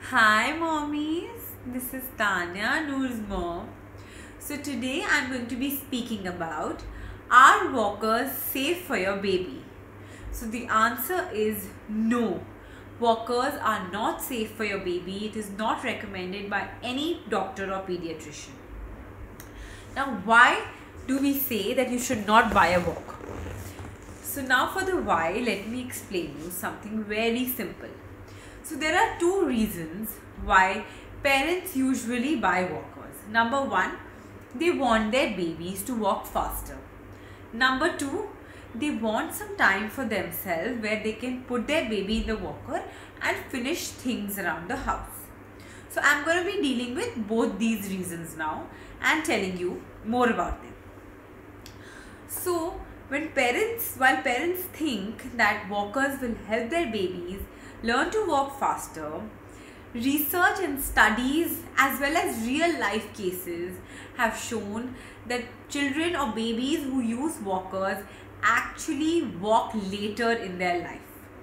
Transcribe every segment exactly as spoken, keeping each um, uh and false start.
Hi mommies, this is Tanya, Noor's mom. So today I'm going to be speaking about, are walkers safe for your baby? So the answer is no. Walkers are not safe for your baby. It is not recommended by any doctor or pediatrician. Now why do we say that you should not buy a walker? So now for the why, let me explain you something very simple. So there are two reasons why parents usually buy walkers. Number one, they want their babies to walk faster. Number two, they want some time for themselves where they can put their baby in the walker and finish things around the house. So I'm going to be dealing with both these reasons now and telling you more about them. So when parents, while parents think that walkers will help their babies learn to walk faster, research and studies as well as real life cases have shown that children or babies who use walkers actually walk later in their life.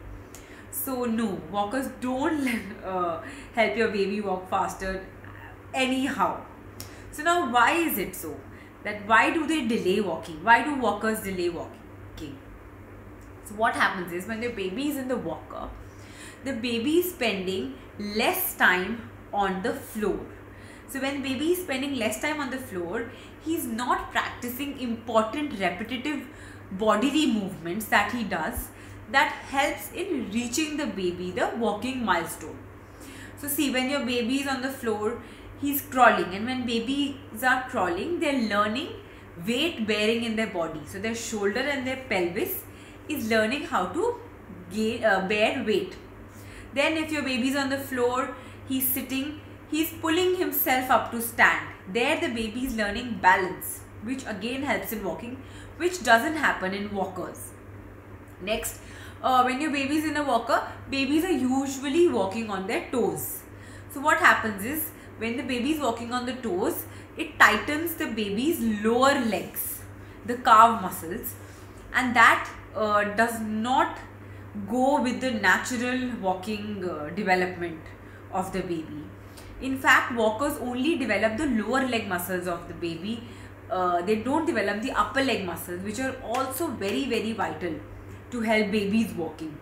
So no, walkers don't uh, help your baby walk faster anyhow. So now why is it so? That why do they delay walking? Why do walkers delay walking? So what happens is when the baby is in the walker, the baby is spending less time on the floor. So when baby is spending less time on the floor, he is not practicing important repetitive bodily movements that he does that helps in reaching the baby the walking milestone. So see, when your baby is on the floor, he's crawling, and when babies are crawling, they're learning weight bearing in their body. So their shoulder and their pelvis is learning how to gain, uh, bear weight. Then if your baby is on the floor, he's sitting, he's pulling himself up to stand. There the baby is learning balance, which again helps in walking, which doesn't happen in walkers. Next, uh, when your baby is in a walker, babies are usually walking on their toes. So what happens is, when the baby is walking on the toes, it tightens the baby's lower legs, the calf muscles, and that uh, does not go with the natural walking uh, development of the baby. In fact, walkers only develop the lower leg muscles of the baby. Uh, they don't develop the upper leg muscles, which are also very very vital to help babies walking.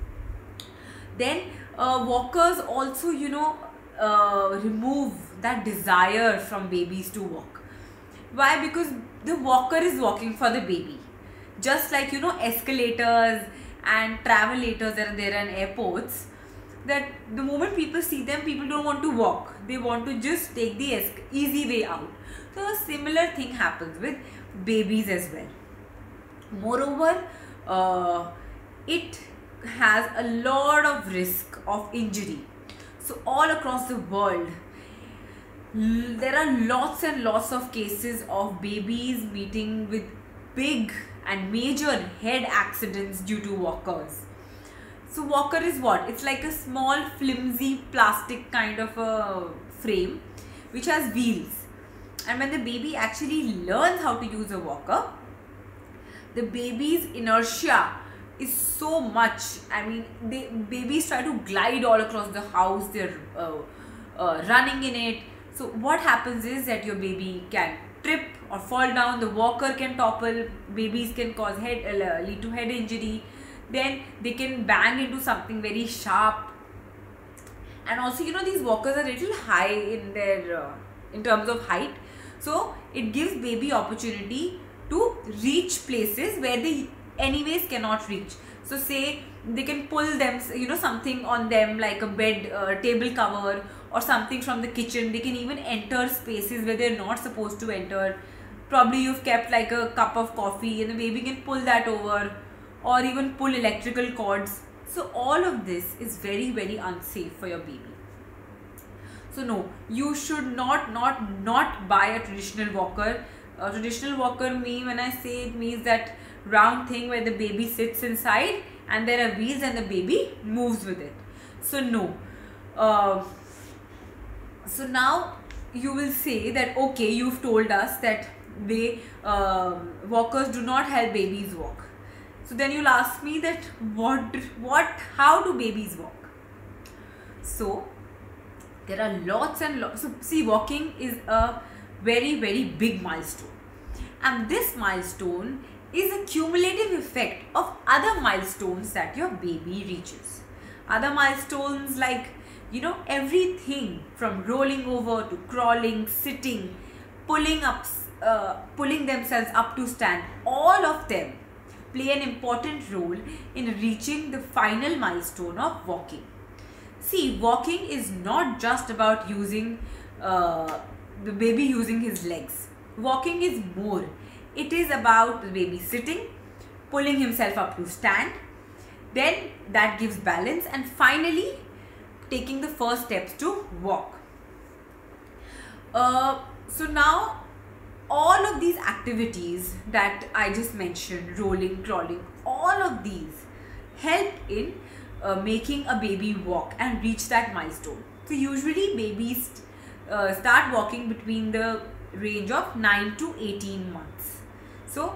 Then uh, walkers also, you know, uh, remove that desire from babies to walk. Why? Because the walker is walking for the baby. Just like, you know, escalators and travelators that are there in airports, that the moment people see them, people don't want to walk. They want to just take the easy way out. So a similar thing happens with babies as well. Moreover, uh, it has a lot of risk of injury. So all across the world, there are lots and lots of cases of babies meeting with big and major head accidents due to walkers. So walker is what? It's like a small flimsy plastic kind of a frame which has wheels. And when the baby actually learns how to use a walker, the baby's inertia is so much. I mean, they, babies try to glide all across the house. They're uh, uh, running in it. So what happens is that your baby can trip or fall down. The walker can topple. Babies can cause head uh, lead to head injury. Then they can bang into something very sharp. And also, you know, these walkers are little high in their uh, in terms of height. So it gives baby opportunity to reach places where they anyways cannot reach. So say they can pull them, you know, something on them like a bed uh, table cover or something from the kitchen. They can even enter spaces where they're not supposed to enter. Probably you've kept like a cup of coffee and the baby can pull that over, or even pull electrical cords. So all of this is very very unsafe for your baby. So no, you should not not not buy a traditional walker. A traditional walker, me when I say it, means that round thing where the baby sits inside and there are wheels and the baby moves with it. So no. Uh, so now you will say that okay, you've told us that they uh, walkers do not help babies walk. So then you'll ask me that what what how do babies walk? So There are lots and lots. So see, walking is a very, very big milestone. And this milestone is a cumulative effect of other milestones that your baby reaches. Other milestones like, you know, everything from rolling over to crawling, sitting, pulling up, uh, pulling themselves up to stand, all of them play an important role in reaching the final milestone of walking. See, walking is not just about using uh, the baby using his legs. Walking is more. It is about the baby sitting, pulling himself up to stand, then that gives balance, and finally taking the first steps to walk. Uh, so now all of these activities that I just mentioned, rolling, crawling, all of these help in uh, making a baby walk and reach that milestone. So usually babies uh, start walking between the range of nine to eighteen months. So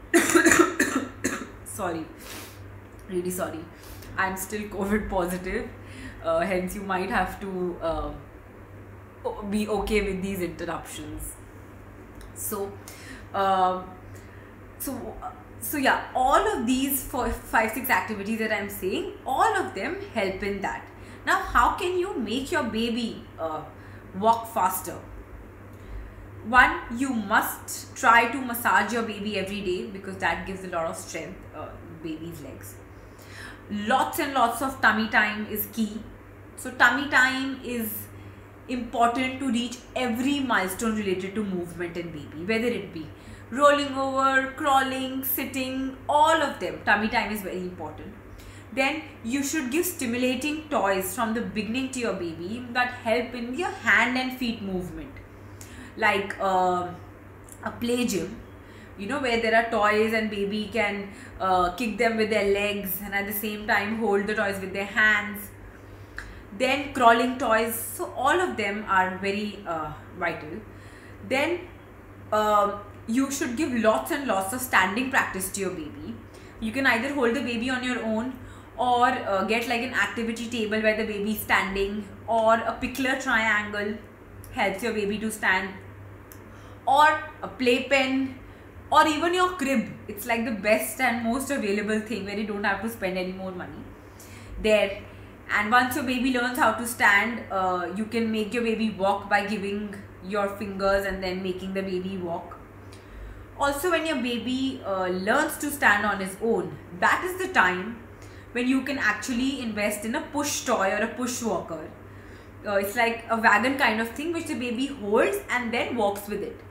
sorry, really sorry, I'm still COVID positive, uh, hence you might have to uh, be okay with these interruptions. So uh, so so yeah, all of these four, five six activities that I'm saying, all of them help in that. Now how can you make your baby uh, walk faster? One, you must try to massage your baby every day, because that gives a lot of strength uh, baby's legs. Lots and lots of tummy time is key. So tummy time is important to reach every milestone related to movement in baby, whether it be rolling over, crawling, sitting, all of them. Tummy time is very important. Then you should give stimulating toys from the beginning to your baby that help in your hand and feet movement, like uh, a play gym, you know, where there are toys and baby can uh, kick them with their legs and at the same time hold the toys with their hands. Then crawling toys. So all of them are very uh, vital. Then uh, you should give lots and lots of standing practice to your baby. You can either hold the baby on your own, or uh, get like an activity table where the baby is standing, or a pickler triangle helps your baby to stand, or a playpen, or even your crib. It's like the best and most available thing where you don't have to spend any more money there. And once your baby learns how to stand, uh, you can make your baby walk by giving your fingers and then making the baby walk. Also, when your baby uh, learns to stand on his own, that is the time when you can actually invest in a push toy or a push walker. Uh, it's like a wagon kind of thing which the baby holds and then walks with it.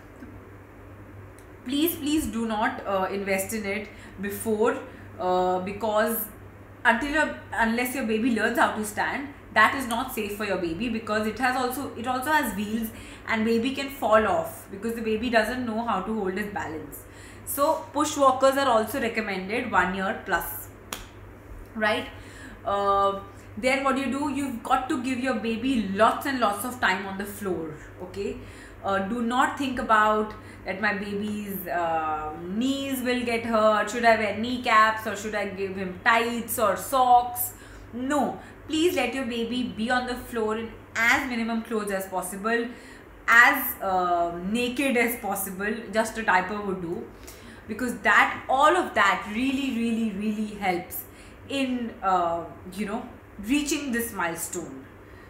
Please, please do not uh, invest in it before, uh, because until your, unless your baby learns how to stand, that is not safe for your baby, because it has also it also has wheels and baby can fall off because the baby doesn't know how to hold his balance. So push walkers are also recommended one year plus, right? Uh, then what you do, you've got to give your baby lots and lots of time on the floor. Okay, uh, do not think about that my baby's uh, knees will get hurt, should I wear kneecaps or should I give him tights or socks. No, please let your baby be on the floor in as minimum clothes as possible, as uh, naked as possible. Just a diaper would do, because that all of that really really really helps in uh, you know reaching this milestone.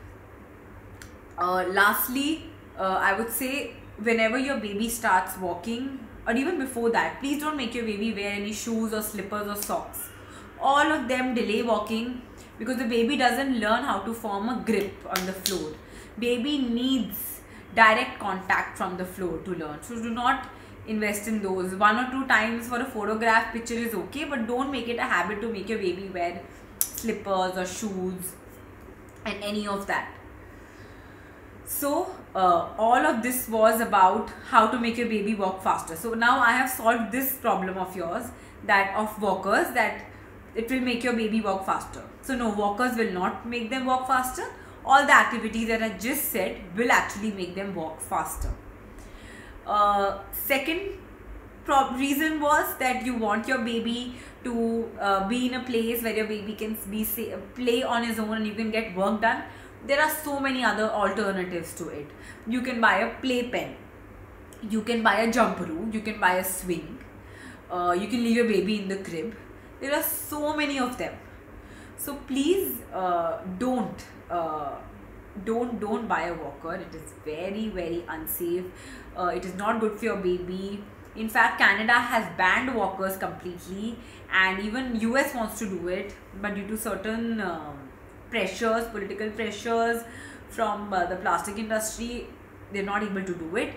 Uh, lastly, uh, I would say, whenever your baby starts walking, or even before that, please don't make your baby wear any shoes or slippers or socks. All of them delay walking, because the baby doesn't learn how to form a grip on the floor. Baby needs direct contact from the floor to learn. So do not invest in those. One or two times for a photograph picture is okay, but don't make it a habit to make your baby wear slippers or shoes and any of that. So uh, all of this was about how to make your baby walk faster. So now I have solved this problem of yours, that of walkers, that it will make your baby walk faster. So no, walkers will not make them walk faster. All the activities that I just said will actually make them walk faster. Uh, second reason was that you want your baby to uh, be in a place where your baby can be say, play on his own and you can get work done. there are so many other alternatives to it. You can buy a playpen, you can buy a jumperoo, you can buy a swing, uh, you can leave your baby in the crib. There are so many of them. So please uh, don't uh, don't don't buy a walker. It is very very unsafe. Uh, it is not good for your baby. In fact, Canada has banned walkers completely, and even U S wants to do it, but due to certain um, pressures, political pressures from uh, the plastic industry, they're not able to do it.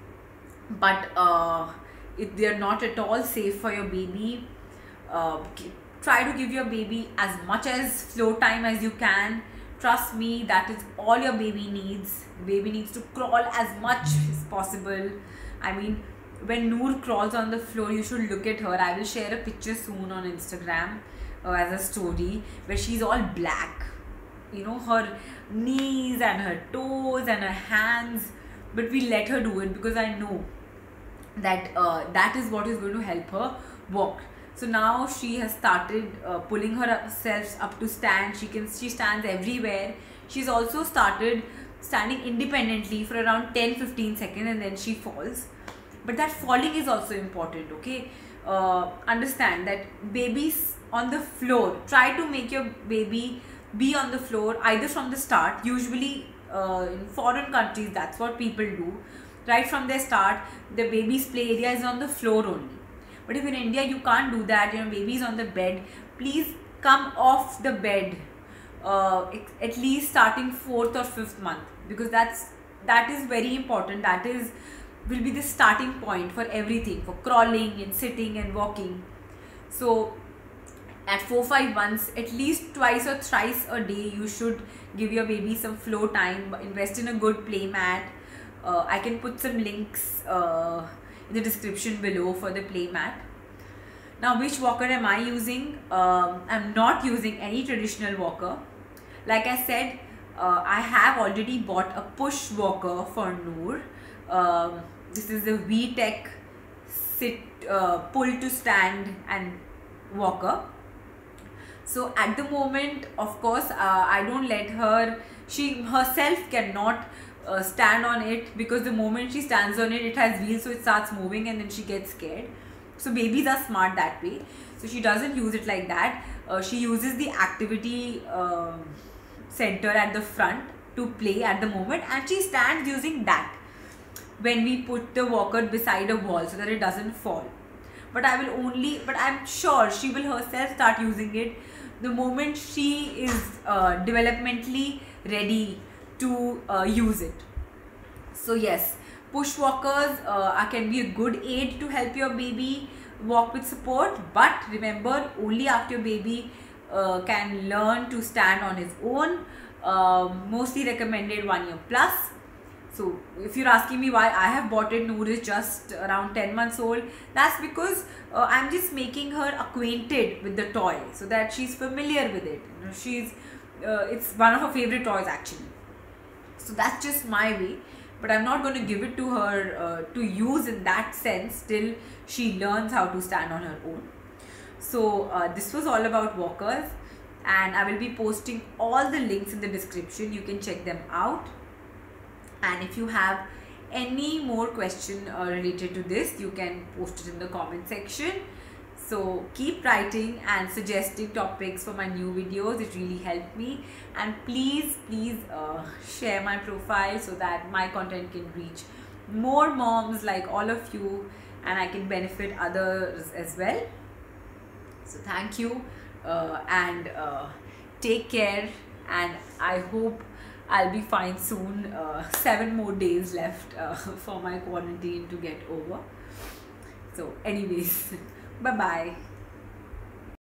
But uh, if they're not at all safe for your baby, uh, try to give your baby as much as floor time as you can. Trust me, that is all your baby needs. The baby needs to crawl as much as possible. I mean, when Noor crawls on the floor, you should look at her. I will share a picture soon on Instagram uh, as a story where she's all black. You know, her knees and her toes and her hands. But we let her do it because I know that uh, that is what is going to help her walk. So now she has started uh, pulling herself up to stand. She can she stands everywhere. She's also started standing independently for around ten to fifteen seconds and then she falls. But that falling is also important, okay? Uh, understand that babies on the floor, try to make your baby be on the floor either from the start. Usually uh, in foreign countries, that's what people do. Right from their start, the baby's play area is on the floor only. But if in India you can't do that, your baby is on the bed, please come off the bed uh, at least starting fourth or fifth month, because that's that is very important. That is will be the starting point for everything, for crawling and sitting and walking. So at four five months, at least twice or thrice a day, you should give your baby some floor time. Invest in a good play mat. uh, I can put some links uh, in the description below for the play mat. Now, which walker am I using? um, I'm not using any traditional walker. Like I said, uh, I have already bought a push walker for Noor. um, this is the VTech sit uh, pull to stand and walker. So at the moment, of course, uh, I don't let her, she herself cannot uh, stand on it, because the moment she stands on it, it has wheels, so it starts moving and then she gets scared. So babies are smart that way. So she doesn't use it like that. Uh, she uses the activity uh, center at the front to play at the moment, and she stands using that when we put the walker beside a wall so that it doesn't fall. But I will only, but I'm sure she will herself start using it the moment she is uh, developmentally ready to uh, use it. So yes, push walkers uh, can be a good aid to help your baby walk with support, but remember, only after your baby uh, can learn to stand on his own. Uh, mostly recommended one year plus. So if you're asking me why I have bought it, Noor is just around ten months old. That's because uh, I'm just making her acquainted with the toy so that she's familiar with it. You know, she's uh, it's one of her favorite toys actually. So that's just my way. But I'm not going to give it to her uh, to use in that sense till she learns how to stand on her own. So uh, this was all about walkers, and I will be posting all the links in the description. You can check them out. And if you have any more question uh, related to this, you can post it in the comment section. So keep writing and suggesting topics for my new videos. It really helped me. And please, please uh, share my profile so that my content can reach more moms like all of you, and I can benefit others as well. So thank you uh, and uh, take care, and I hope I'll be fine soon. Uh, seven more days left uh, for my quarantine to get over. So anyways, bye bye.